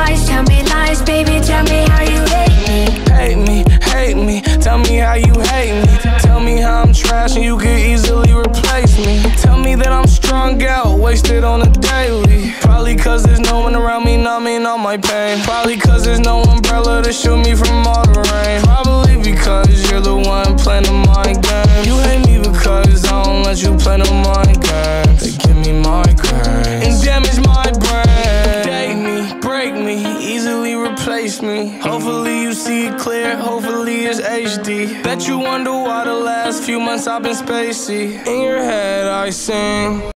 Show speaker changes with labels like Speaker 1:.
Speaker 1: lies, baby, tell me how you
Speaker 2: Hate me, tell me how you hate me. Tell me how I'm trash and you could easily replace me. Tell me that I'm strung out, wasted on a daily. Probably cause there's no one around me numbing all my pain. Probably cause there's no umbrella to shield me from all the rain. Probably because you're the one playing the mind game. You hate me because I don't let you play no mind games. They give me migraines and damage my brain. Date me, break me, easily replace me. Hopefully you see it clear, hopefully it's HD. Bet you wonder why the last few months I've been spacey. In your head I sing.